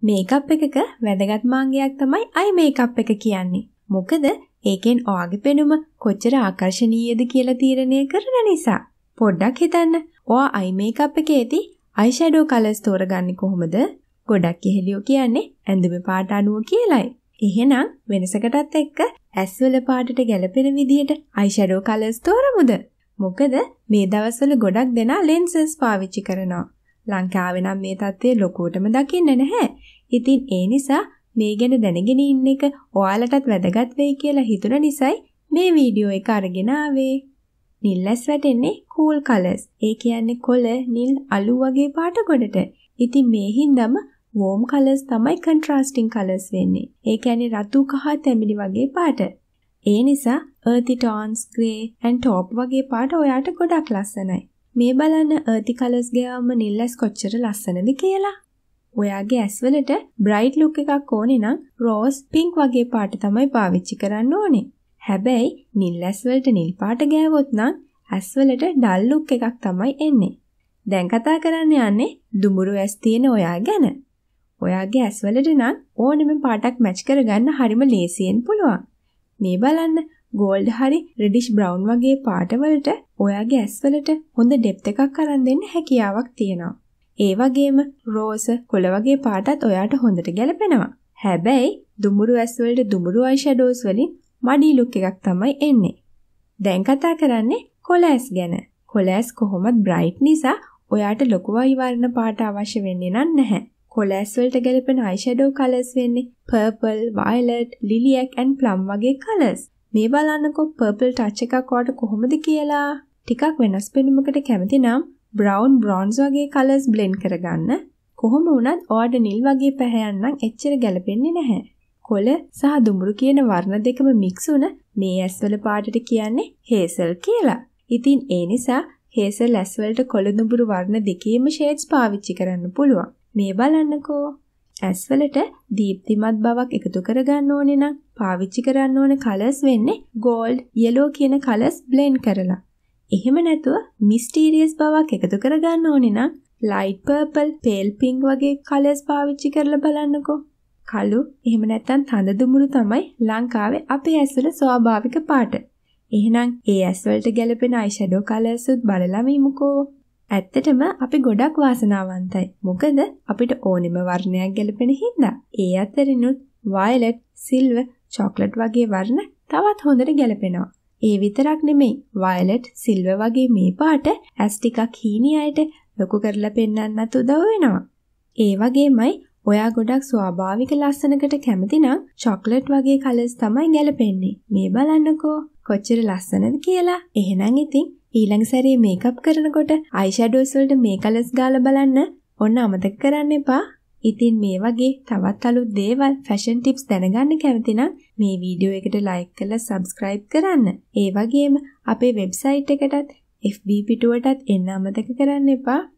Makeup එකක වැදගත් මාංගයක් තමයි අයි මේකප් එක කියන්නේ. මොකද ඒකෙන් ඔයාගේ පෙනුම කොච්චර ආකර්ශනීයද කියලා තීරණය කරන නිසා. පොඩ්ඩක් හිතන්න. ඔයා අයි මේකප් එකේදී අයි ෂැඩෝ කලර්ස් තෝරගන්නේ කොහොමද? ගොඩක් එහෙලියෝ කියන්නේ ඇඳුමේ පාට අනුව කියලායි. එහෙනම් වෙනසකටත් එක්ක ඇස්වල පාටට ගැලපෙන විදිහට අයි ෂැඩෝ කලර්ස් තෝරමුද? මොකද මේ දවස්වල ගොඩක් දෙනා ලෙන්සස් පාවිච්චි කරනවා. ලංකාවේ නම් මේ තත්ත්වය ලොකුවටම දකින්න නැහැ. ඉතින් ඒ නිසා මේ ගැන දැනගෙන ඉන්න එක ඔයාලටත් වැදගත් වෙයි කියලා හිතුන නිසායි මේ වීඩියෝ එක අරගෙන ආවේ. නිල්ලස් වැටෙන්නේ cool colors. ඒ කියන්නේ කොළ, නිල්, අලු වගේ පාට ගොඩට. ඉතින් මේ හින්දාම warm colors තමයි contrasting colors වෙන්නේ. ඒ කියන්නේ රතු, කහ, තැඹිලි වගේ පාට. ඒ නිසා earthy tones, grey and taupe වගේ පාට ඔයාට ගොඩක් ලස්සනයි. මේ බලන්න earthy colors ගාවම නිල්ලස් කොච්චර ලස්සනද කියලා. ඔයාගේ ඇස්වලට bright look එකක් ඕනේ නම් rose, pink වගේ පාට තමයි පාවිච්චි කරන්න ඕනේ. හැබැයි නිල්ලස් වලට නිල් පාට ගෑවොත් නම් ඇස්වලට dull look එකක් තමයි එන්නේ. දැන් කතා කරන්න යන්නේ දුඹුරු ඇස් තියෙන ඔයා ගැන. ඔයාගේ ඇස්වලට නම් ඕනෙම පාටක් මැච් කරගන්න හරිම ලේසියෙන් පුළුවන්. මේ බලන්න gold හරි reddish brown වගේ පාටවලට ඔයාගේ ඇස්වලට හොඳ depth එකක් අරන් දෙන්න හැකියාවක් තියෙනවා. ඒ වගේම රෝස, කොළ වගේ පාටත් ඔයාට හොඳට ගැලපෙනවා. හැබැයි දුඹුරු ඇස්වලට දුඹුරු අයි ෂැඩෝස් වලින් මඩි ලුක් එකක් තමයි එන්නේ. දැන් කතා කරන්නේ කොළ ඇස් ගැන. කොළ ඇස් කොහොමත් bright නිසා ඔයාට ලොකු අයි වර්ණ පාට අවශ්‍ය වෙන්නේ නැහැ. කොළ ඇස් වලට ගැලපෙන අයි ෂැඩෝ කලර්ස් වෙන්නේ purple, violet, lilac and plum වගේ කලර්ස්. මේ බලන්නකෝ purple touch එකක් ඔයාට කොහොමද කියලා. ටිකක් වෙනස් පෙනුමකට කැමති නම් brown, bronze වගේ කලර්ස් blend කරගන්න. කොහොම වුණත් ඔයාට නිල් වගේ පැහැයන් නම් එච්චර ගැලපෙන්නේ නැහැ. කොළ සහ දුඹුරු කියන වර්ණ දෙකම mix වුණ මේ ඇස්වල පාටට කියන්නේ hazel කියලා. ඉතින් ඒ නිසා hazel ඇස්වලට කොළ දුඹුරු වර්ණ දෙකේම shades පාවිච්චි කරන්න පුළුවන්. මේ බලන්නකෝ. ඇස්වලට දීප්තිමත් බවක් එකතු කරගන්න ඕනේ නම් පාවිච්චි කරන්න ඕන කලර්ස් වෙන්නේ gold, yellow කියන කලර්ස් blend කරලා. එහෙම නැතුව mysterious බවක් එකතු කරගන්න ඕනේ නම් light purple, pale pink වගේ කලර්ස් පාවිච්චි කරලා බලන්නකෝ. කළු එහෙම නැත්නම් තඳ දුඹුරු තමයි ලංකාවේ අපේ ඇස්වල ස්වාභාවික පාට. එහෙනම් ඒ ඇස්වලට ගැලපෙන අයි ෂැඩෝ කලර්ස් උත් බලලා ඉමුකෝ. ඇත්තටම අපි ගොඩක් වාසනාවන්තයි. මොකද අපිට ඕනෙම වර්ණයක් ගැලපෙන හින්දා. ඒ අතරිනුත් violet, silver, chocolate වගේ වර්ණ තවත් හොඳට ගැලපෙනවා. ඒ විතරක් නෙමෙයි violet, silver වගේ මේ පාට ඇස් ටිකක් හීනි අයට ලොකු කරලා පෙන්වන්නත් උදව් වෙනවා. ඒ වගේමයි ඔයා ගොඩක් ස්වාභාවික ලස්සනකට කැමති නම් chocolate වගේ කලර්ස් තමයි ගැලපෙන්නේ. මේ බලන්නකෝ කොච්චර ලස්සනද කියලා. එහෙනම් ඉතින් ඊළඟ සැරේ මේකප් කරනකොට අයි ෂැඩෝස් වලට මේ කලර්ස් ගාලා බලන්න ඔන්න අමතක කරන්න එපා. ඉතින් මේ වගේ තවත් අලුත් දේවල් ෆැෂන් ටිප්ස් දැනගන්න කැමති නම් මේ වීඩියෝ එකට ලයික් කරලා සබ්ස්ක්‍රයිබ් කරන්න. ඒ වගේම අපේ වෙබ්සයිට් එකටත් FB පිටුවටත් එන්න අමතක කරන්න එපා.